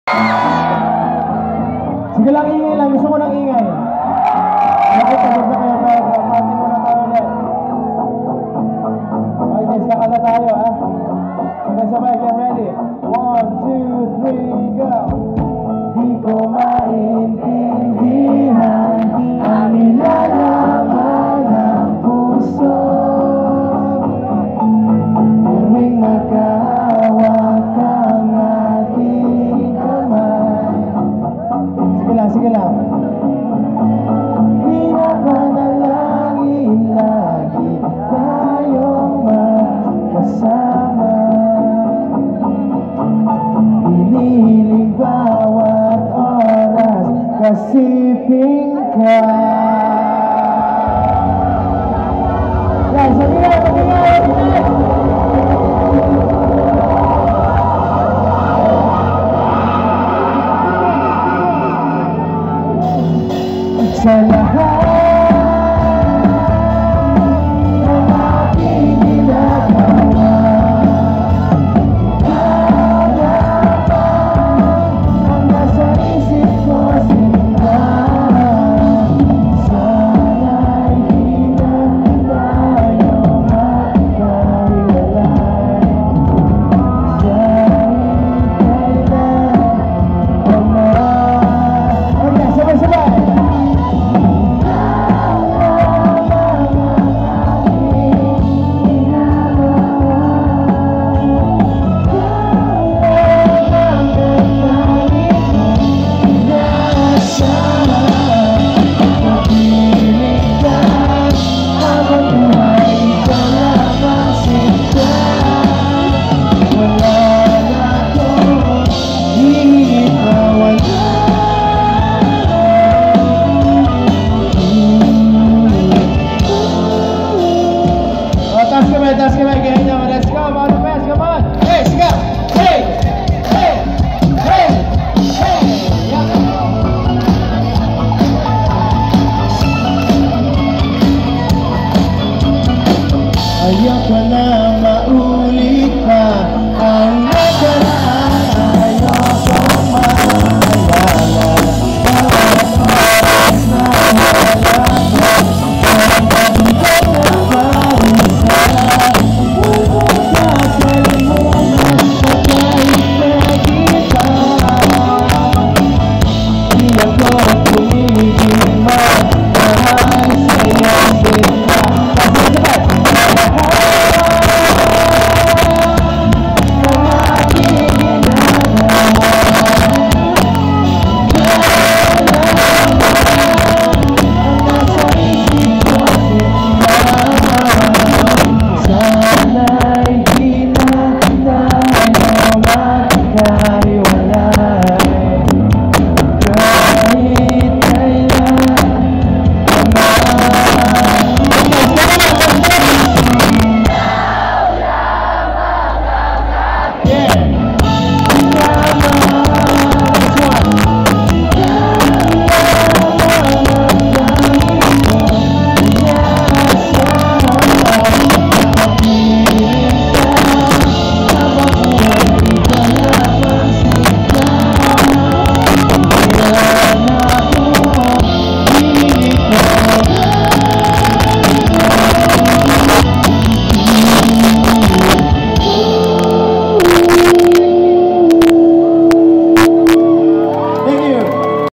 Sige lang, ingay lang. Gusto ko ng ingay. Bakit pagod na kayo tayo? Party mo na tayo ulit. Okay guys, kakanta tayo ha. Sabay-sabay, get ready. 1, 2, 3, go! Di ko maintindihan ang nilalaman ng puso tuwing magkahawak ang ating kamay. Sige lang. Pinapanalangin lagi tayong magkasama. Hinihiling bawat oras kasiping ka. Guys, mag-ingay! Sa lahat ng aking ginagawa, ang nasa isip ko sinta. Sana'y di na tayo magkahiwalay. Kahit kailan pa man. Okay, sabay-sabay! Taas kamay, ganyan naman. Let's go, mga fans, come on! Hey, sige! Hey! Hey! Hey! Hey! Ayoko na